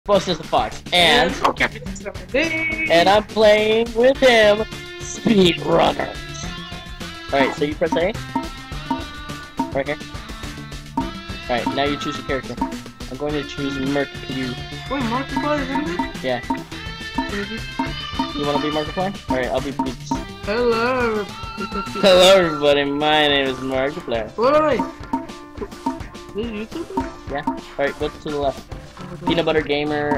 Boss is the fox, and okayfish678. and I'm playing with him, speedrunners. Alright, so you press A. Right here. Alright, now you choose your character. I'm going to choose Mercury. Wait, Markiplier, isn't it? Yeah. You want to be Markiplier? Alright, I'll be Beats. Hello. Hello everybody, my name is Markiplier. Wait. This is YouTube? Yeah. Alright, go to the left. Peanut Butter Gamer,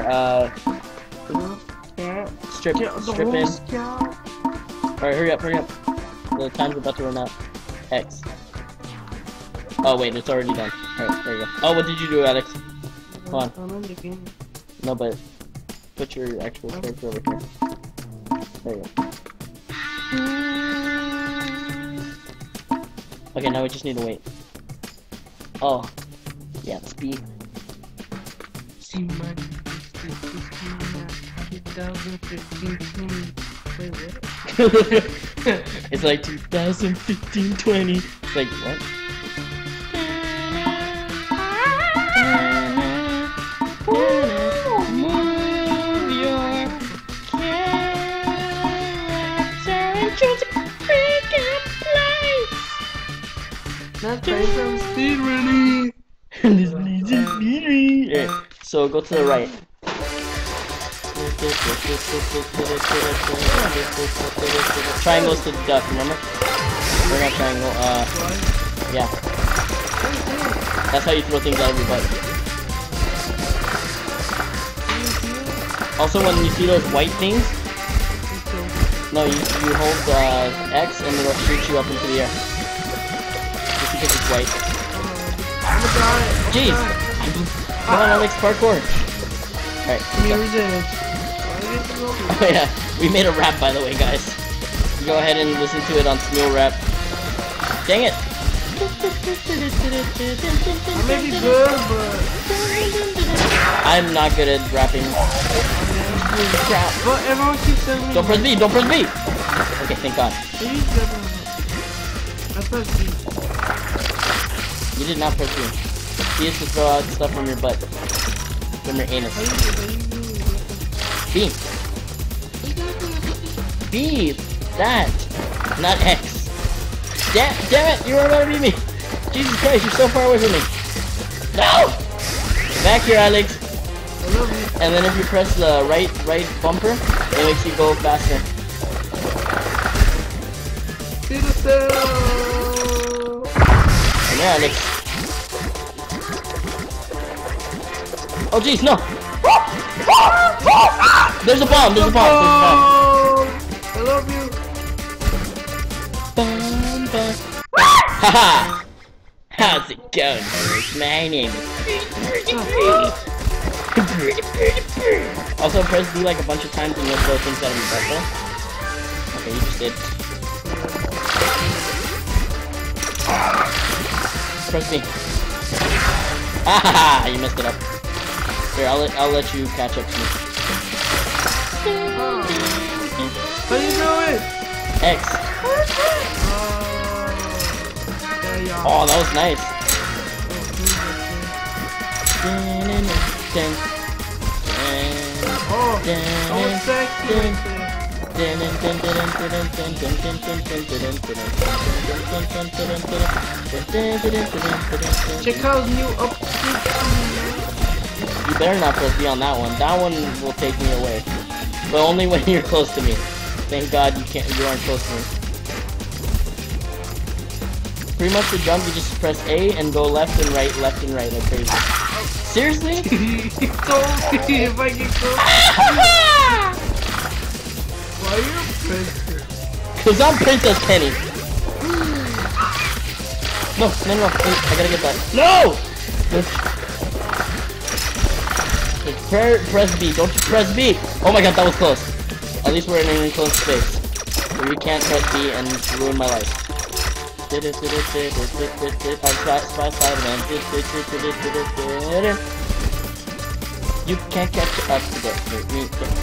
strip in. Alright, hurry up. The time's about to run out. X. Oh wait, it's already done. Alright, there you go. Oh, what did you do, Alex? Come on. I'm in the game. No, but put your actual character over here. There you go. Okay, now we just need to wait. Oh. Yeah, it's B. See my 2015 Wait, what? It's like 2015-20. It's like, what? Move your character into the freaking place. Let's play some speedrunning. Yeah. So go to the right. Triangle's to duck, remember? We're not triangle, yeah. That's how you throw things out of your butt. Also, when you see those white things, no, you hold X and it'll shoot you up into the air. Just because it's white. Jeez! Come on, Alex, parkour! Alright. Oh yeah, we made a rap, by the way, guys. Go ahead and listen to it on Smule Rap. Dang it! I may be good, but I'm not good at rapping. But everyone keeps telling me. Don't press B! Don't press B! Okay, thank God. I pressed B. You did not press B. B is to throw out stuff from your butt. From your anus. B. B! That! Not X. Damn it! You were about to beat me! Jesus Christ, you're so far away from me! No! Back here, Alex! I love you. And then if you press the right bumper, it makes you go faster. See the cell! Come here, Alex. Oh jeez, no! There's a bomb! There's a bomb! I love you. Haha! How's it going, boys? My name is Also, press B like a bunch of times and you'll throw things out of your butt, though. Okay, you just did. Press B. Ah, you messed it up. Here, I'll let you catch up to me. How you doing? X. Oh, that was nice. Check out new You better not press B on that one. That one will take me away. But only when you're close to me. Thank God you aren't close to me. Pretty much the jump, you just press A and go left and right like crazy. Seriously? You told me if I get close. Why are you a princess? Cause I'm Princess Penny. No, wait, I gotta get that. No! Press B, don't you press B! Oh my God, that was close. At least we're in an enclosed space. Where you can't press B and ruin my life. I'm Spider-Man. You can't catch up to this. You can't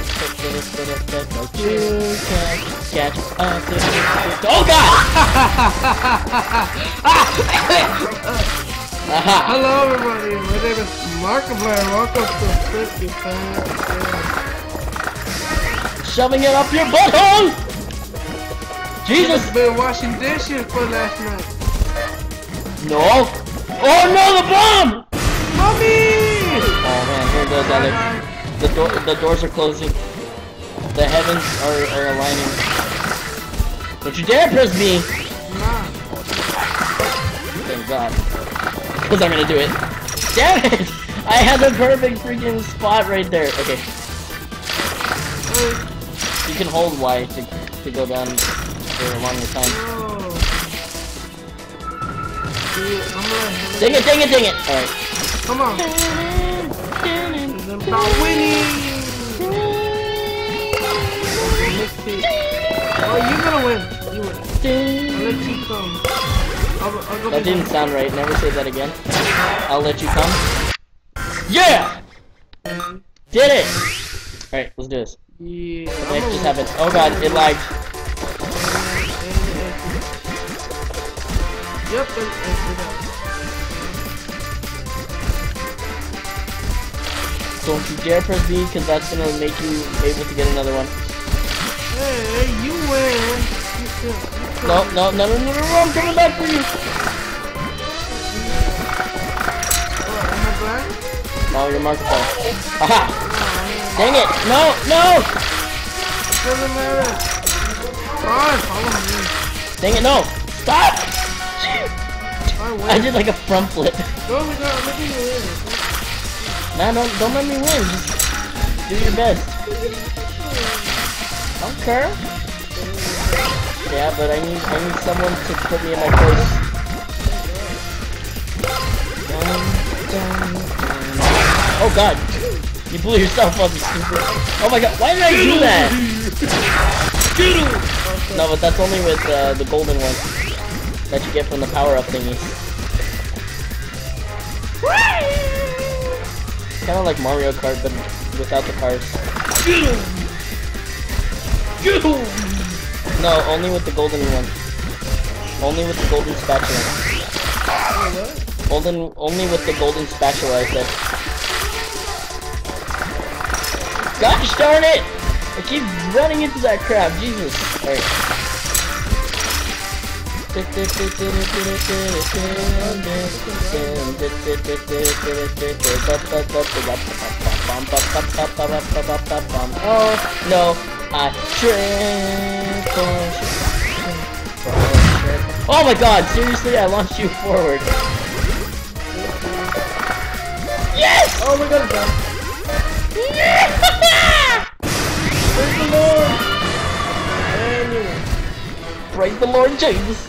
catch up to this. Oh God! Aha! Hello everybody, my name is Markiplier. Welcome to Freaky Fan. Shoving it up your butthole! Jesus! I've been washing dishes for last night. No! Oh no, the bomb! Mommy! Oh man, here goes Alex. The doors are closing. The heavens are aligning. Don't you dare press B! Nah. Thank God. Because I'm gonna do it. Damn it! I had the perfect freaking spot right there. Okay. You can hold Y to go down for a longer time. Dang it, dang it, dang it! Alright. Come on. It's about winning! Oh, you're gonna win. You win. I'll let you come. I'll go That didn't sound right. Never say that again. I'll let you come. Yeah! Did it! Alright, let's do this. Yeah. What the heck just happened? Oh god, it lagged. Yep, Don't you dare press B, because that's gonna make you able to get another one. Hey, you win. No, no, no, no, no, no, I'm coming back for you! Am I black? Oh, your Markiplier. Aha! Dang it! No, no! Doesn't matter. Fine, follow me. Dang it, no! Stop! I win. I did like a front flip. Go, we got, let me win. Nah, don't let me win. Just do your best. Okay. Yeah, but I need someone to put me in my place. Oh god! You blew yourself up, you stupid. Oh my god, why did I do that? No, but that's only with the golden one that you get from the power-up thingies. Kind of like Mario Kart, but without the cars. No, only with the golden one. Only with the golden spatula. Only with the golden spatula, I said. Gosh darn it! I keep running into that crap, Jesus. Alright. Oh no, I tripped. Oh my god, seriously, I launched you forward. Yes! Oh my god, it's done. Yeah! Praise the Lord! Anyway. Praise the Lord Jesus.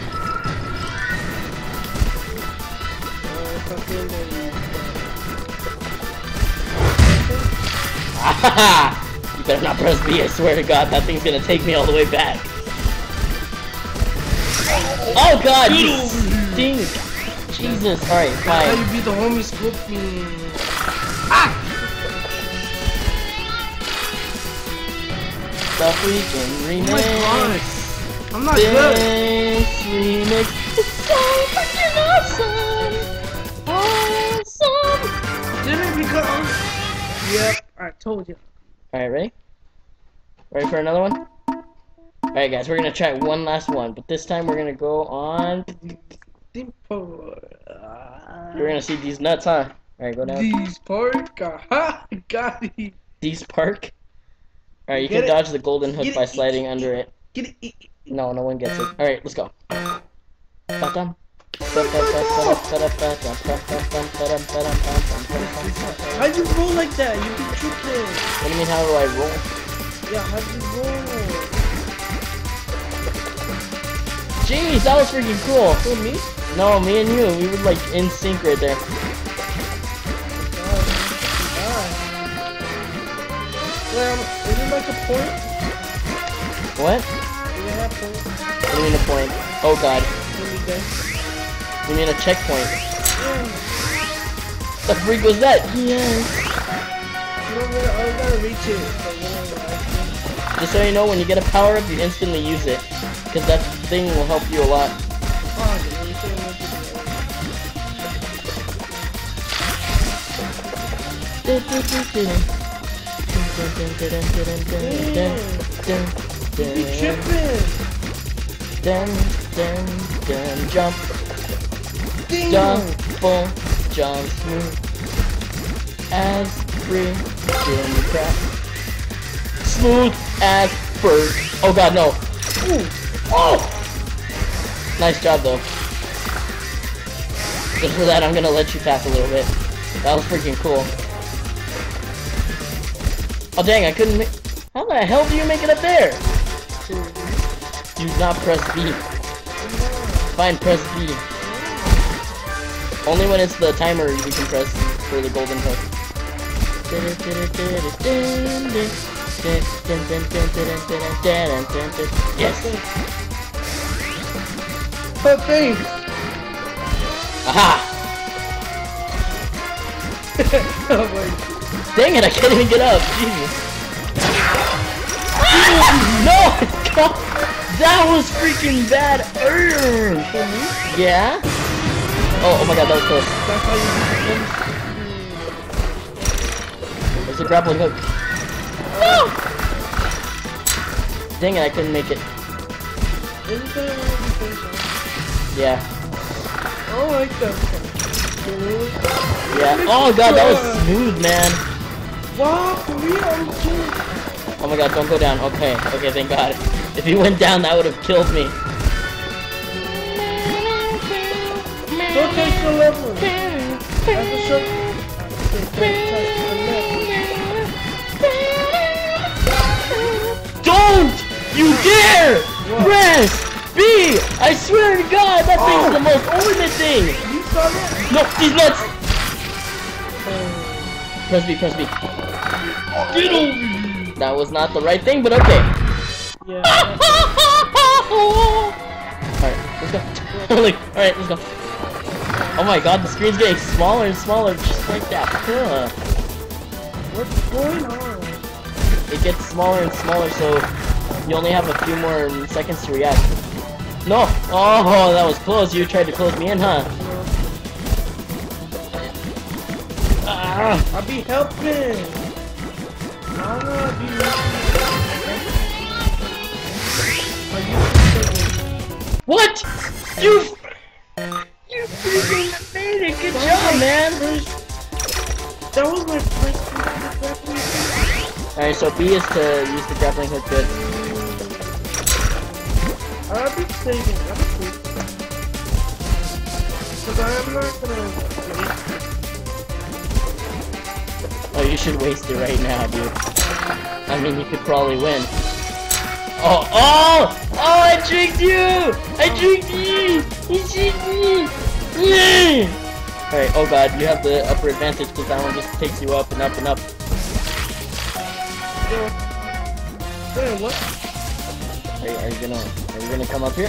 You better not press B, I swear to God, that thing's gonna take me all the way back. Oh god, you stink! Jesus, alright, How fine. you beat the homie Scoopy? Stuff we can Oh my remix. god. I'm not good. This remix is so fucking awesome! Awesome! Did it become? Yep, I told you. Alright, ready? Ready for another one? Alright guys, we're gonna try one last one, but this time we're gonna go on... We're gonna see these nuts, huh? Alright, go down. These park. Aha! Got it. These park? Alright, you Get can it? dodge the golden hook Get by it? sliding under it. Get it. No, no one gets it. Alright, let's go. Ba-dum. How'd you roll like that? You be tripping. What do you mean, how do I roll? Yeah, how'd you roll? Jeez, that was freaking cool. Who, me? No, me and you, we were like in sync right there. Well, is it like a point? What? Do you have points? What do you mean a point? Oh god. You mean a checkpoint? Yeah. The freak was that? Yes. I gotta reach it. Just so you know, when you get a power up, you instantly use it. Because that thing will help you a lot. You tripping? Jump. Double jump. Smooth as freaking crap. Smooth as bird. Oh god, no. Ooh. Oh! Nice job, though. Just for that, I'm gonna let you pass a little bit. That was freaking cool. Oh dang, I couldn't make... How the hell do you make it up there? Do not press B. Fine, press B. Only when it's the timer you can press for the golden hook. Yes! Oh, thanks! Aha! Oh my. Dang it, I can't even get up! Jesus! No! That was freaking bad! Yeah? Oh my god, that was close. That's how you There's a grappling hook. No! Dang it, I couldn't make it. Isn't there anything? Yeah. Oh, I like that. Yeah. Oh god, that was smooth, man. Wow, for real? Oh my god, don't go down. Okay, okay, thank god. If you went down, that would have killed me. Don't take the level. That's a shot. Don't you dare press B! I swear to god, that thing's the most ultimate thing! You saw that? No, these nuts! Press B, press B. Get over here! That was not the right thing, but okay. Yeah. Alright, let's go. Alright, let's go. Oh my god, the screen's getting smaller and smaller, just like that. Huh. What's going on? It gets smaller and smaller, so you only have a few more seconds to react. No! Oh, that was close. You tried to close me in, huh? I'll be helping. I'll be What? You freaking made it. Good job, man. That was my first grappling. Alright, so B is to use the grappling hook. Good. I'll be saving. Because I'm not gonna wait. Oh, you should waste it right now, dude. I mean, you could probably win. Oh, I tricked you! I tricked you! You tricked me! Yeah! Alright, oh god, you have the upper advantage because that one just takes you up and up and up. Wait, what? Are you gonna come up here?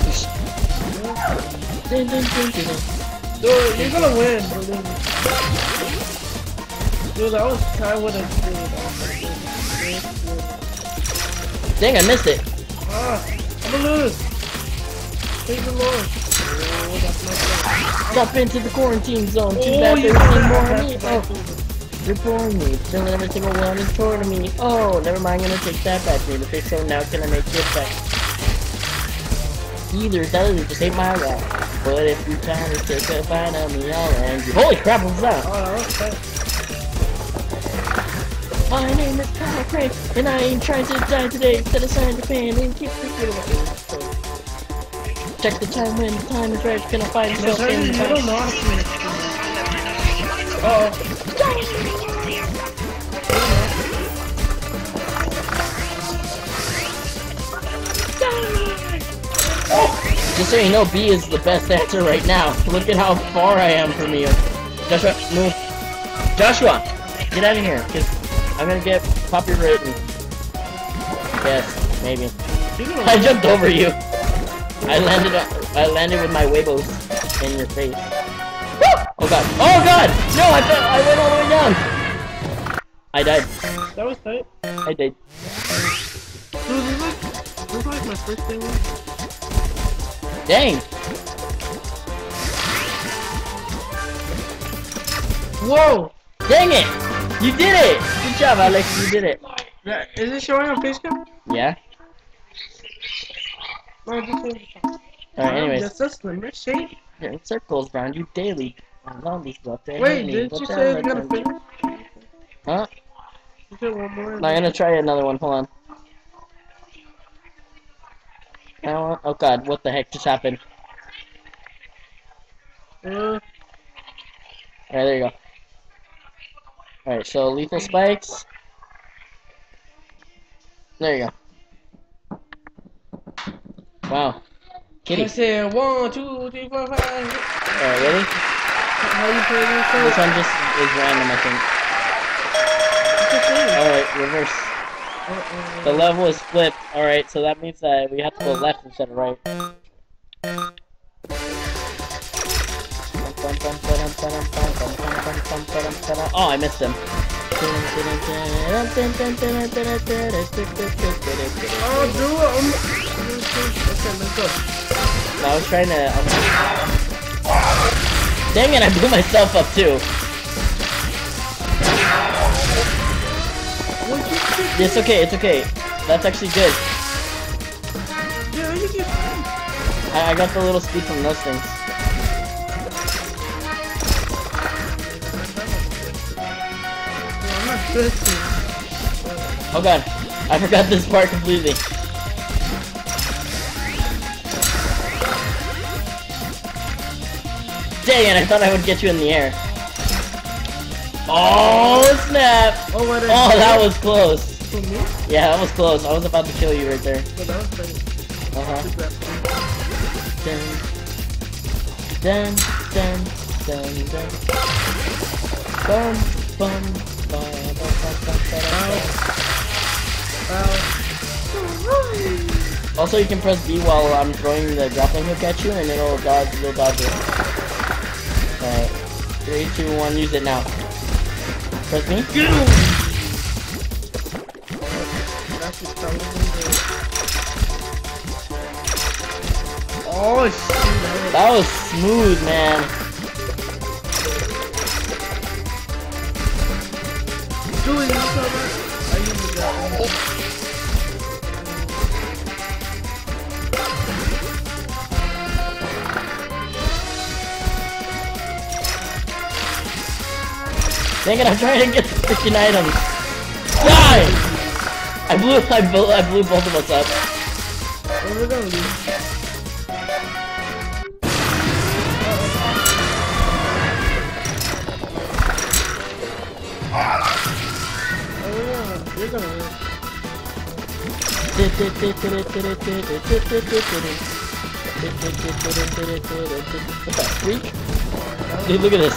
Dude, you're gonna win, believe me. Dude, that was kind of what I did. Dang, I missed it. I'm gonna lose. Thank the Lord. Stop into the quarantine zone. Too bad there's more of me. Oh, you're boring me. Filling every single one is torn to me. Oh, never mind. I'm gonna take that back. Made the fix, so now can I make it back? Either that or just ain't my rap. But if you try to take a bite of me, I'll end you. Holy crap, what's that? Oh, that was tight. My name is Kyle Craig, and I ain't trying to die today. Set aside the pain and keep the good away. Check the time when the time is right. Gonna find yourself in the You don't know how to Just so you know, B is the best answer right now. Look at how far I am from you. Joshua, move. Joshua, get out of here, because I'm gonna get copywritten. Yes, maybe. I jumped over you. I landed with my Weibos in your face. Oh god. Oh god! No, I went all the way down. I died. That was tight. I died. Dude, this is like my first thing. Dang. Whoa! Dang it! You did it! Good job, Alex. You did it. Is it showing on Facebook? Yeah. No, Alright, anyways. That's a slimmer shape. Yeah, it circles around you daily. Wait, didn't you say you're gonna finish? Huh? You said one more. I'm gonna try another one. Hold on. Oh god, what the heck just happened? Alright, there you go. Alright, so lethal spikes. There you go. Wow. Kitty. I said 1, 2, 3, 4, 5. Alright, ready? How you play this? This one just is random, I think. Alright, reverse. The level is flipped. Alright, so that means that we have to go left instead of right. Oh, I missed him. Oh, dude, okay, let's go. I was trying to... Dang it, I blew myself up too. It's okay, it's okay. That's actually good. Yeah, you get... I got the little speed from those things. Oh god, I forgot this part completely. Dang it, I thought I would get you in the air. Oh snap! Oh, that was close. For me? Yeah, that was close. I was about to kill you right there. But that was better. Dun, dun, dun, dun. Bum, bum, bum, bum, bum, Also, you can press B while I'm throwing the grappling hook at you, and it'll dodge it. Alright. 3, 2, 1, use it now. Press me. Oh shit. That was smooth, man. Dude, you saw that? I used that. Dang it, I'm trying to get the freaking items. Die! I blew both of us up. Where we going, dude? You're gonna win. What the freak? Dude, look at this.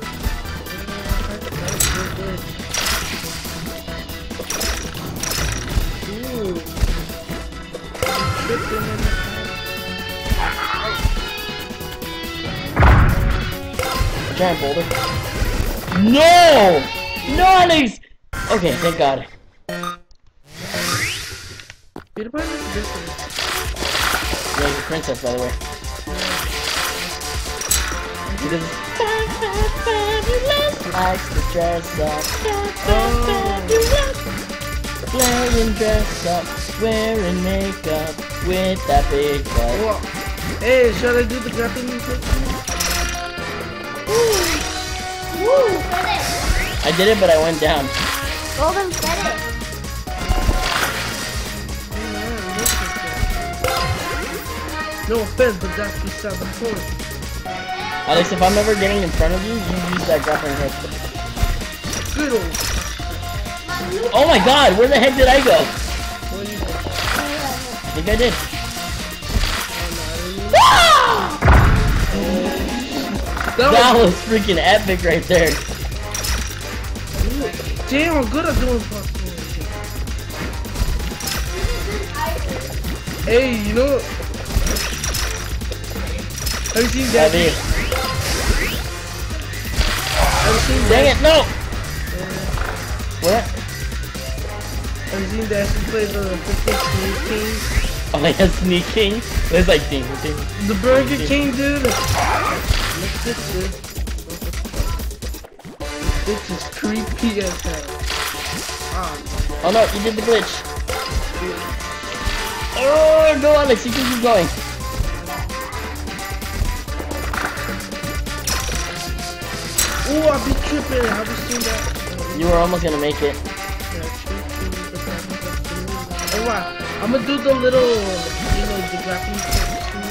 Giant boulder. No! No, Alex! Okay, thank God. Peter Pan is different. Yeah, he's a princess, by the way. He does likes to dress up. Playing dress up, wearing makeup with that big butt. Whoa. Hey, should I do the grappling hook? I did it, but I went down. Golden said it. No offense, but that's beside the point. Alex, if I'm ever getting in front of you, you use that grappling hook. Good old. Oh my God, where the heck did I go? What do you think? I think I did. That was freaking epic right there. Damn, I'm good at doing parkour. Hey, you know, have you seen that? Have you seen Dang that? it, no! What? Have you seen that she played the freaking Sneak King? Oh yeah, Sneak King? It's like ding, ding. The Burger King, dude. Look at this, dude. This is creepy as hell. Oh no, you did the glitch. Oh, go Alex, you can keep going. Oh, I be tripping. Have you seen that? You were almost gonna make it. Oh wow, I'm gonna do the little, the grappling hook.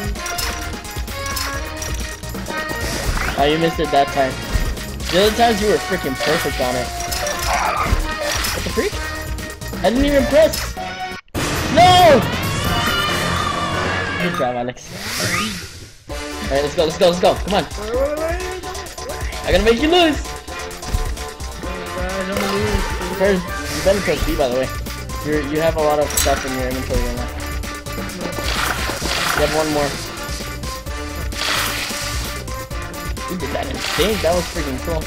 Oh, you missed it that time. The other times you were freaking perfect on it. What the freak? I didn't even press. No! Good job, Alex. Alright, let's go. Come on. I'm gonna make you lose. First, you better press B, by the way. You have a lot of stuff in your inventory right now. You have one more. You did that in sync. That was freaking cool.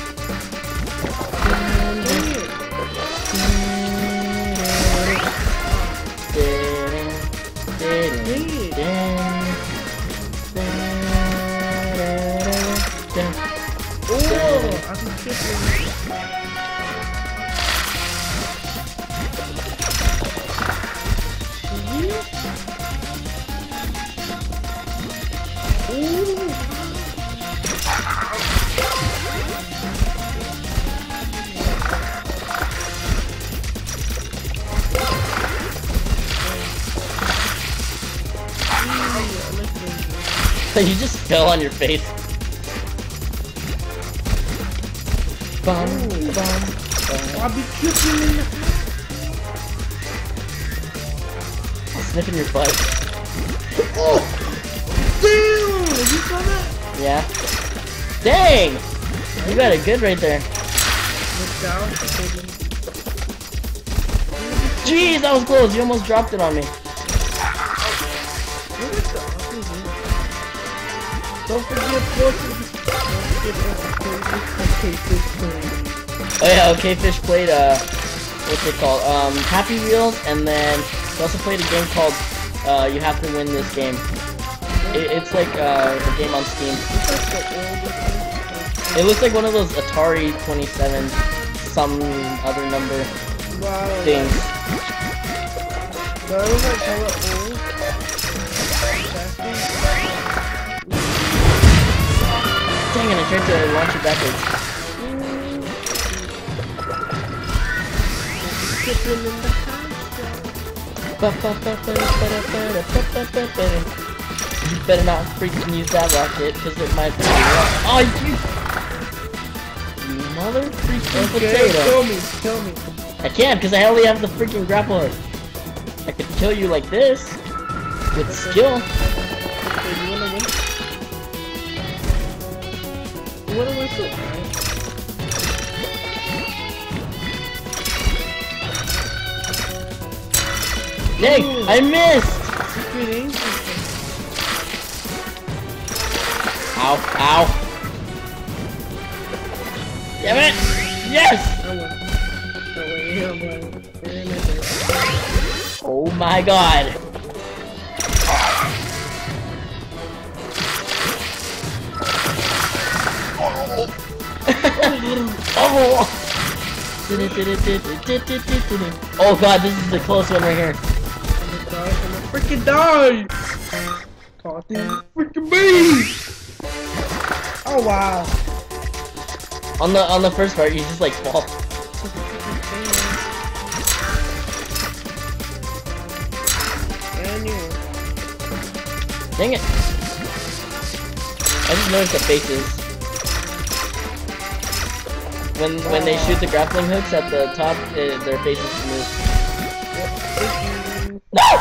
Oh, I can kiss him. You just fell on your face. Bum, bum, bum. I'll be kicking in the I'll sniff in your butt. Oh! Damn! You saw that? Yeah. Dang! You got it good right there. Look down. Jeez, that was close. You almost dropped it on me. Don't forget Oh yeah, okayfish played what's it called? Happy Wheels, and then he also played a game called You Have to Win This Game. It's like a game on Steam. It looks like one of those Atari 27 some other number things. Dang it, I tried to launch it backwards. You better not freaking use that rocket, because it might be Oh, you mother freaking potato. Kill me. I can't, because I only have the freaking grapple hook. I could kill you like this, with skill. You wanna whistle, right? Dang, I missed! Secret angel. Ow, ow. Damn it! Yes! Oh my god. Oh! Oh god, this is the close one right here. I'm gonna freaking die! Talking freaking me! Oh wow. On the first part, you just like fall. Dang it! I just noticed the faces. When they shoot the grappling hooks at the top, their faces move. No!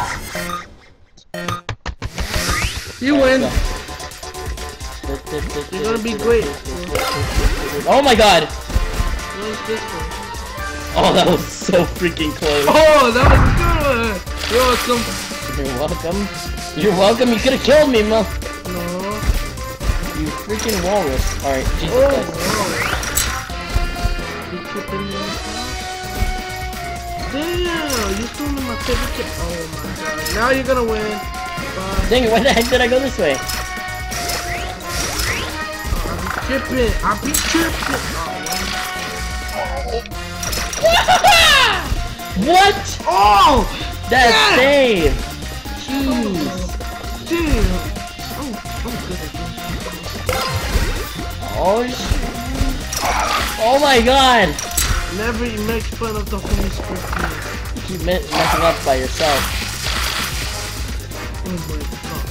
You win. You're gonna be great. Oh my god! Where's this one? Oh, that was so freaking close. Oh, that was good. You're welcome. You're welcome. You're welcome. You could have killed me, Mo. No. You freaking walrus. Alright, Jesus Christ. Damn, you stole my favorite kid. Oh my god. Now you're gonna win. Bye. Dang it, why the heck did I go this way? I'll be tripping. What? Oh! That's Yeah! save. Jeez. Damn. Oh, I'm good at this. Oh shit. Oh my god. Never make fun of the Holy Spirit. You keep messing up by yourself. Oh my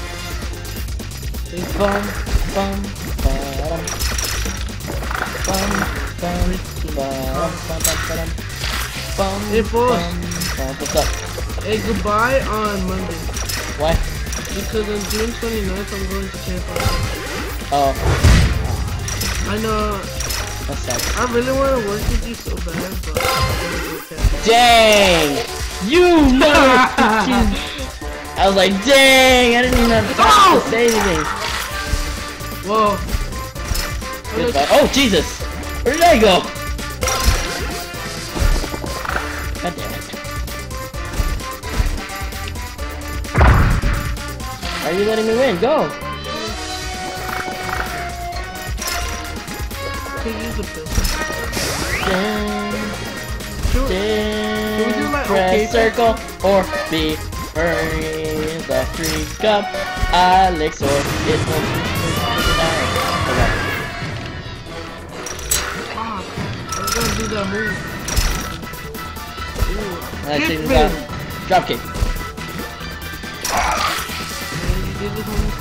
god. Bum, bum, ba-dum. Bum, bum, ba-dum, ba-dum, bum, Hey, boss. bum, bum. What's up? Hey, goodbye on Monday. What? Because on June 29th, I'm going to Tampa. Oh, I know. that sucks. I really want to work with you so bad, but I'm going to go Tampa. Dang! You know! I was like, dang! I didn't even have time to say anything. Whoa. Goodbye. Oh, Jesus! Where did I go? God damn it. Why are you letting me win? Go! Can you use the bill? Dang, Can we do dang, like press okay circle or B. Hurry, the free cup. Alex or it won't be okay. Ah, I'm gonna do that move. Let's see Kick this out. me. Drop kick. Man, you did this on this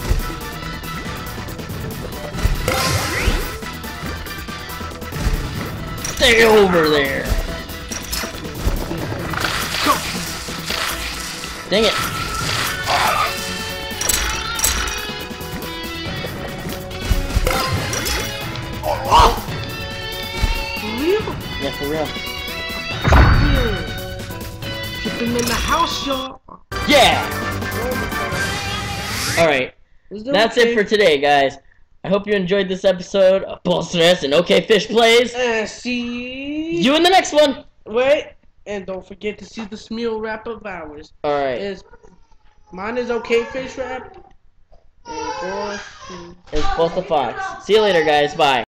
Stay over there. Go. Dang it. For real? Yeah, for real. Yeah. Tripping in the house, y'all. Yeah! Alright. That's it for today, guys. I hope you enjoyed this episode of Bull Stress and OK Fish Plays. And see You in the next one. Wait, and don't forget to see the Smeel rap of ours. Alright. Mine is OK Fish rap. And yours is It's both the Fox. See you later, guys. Bye.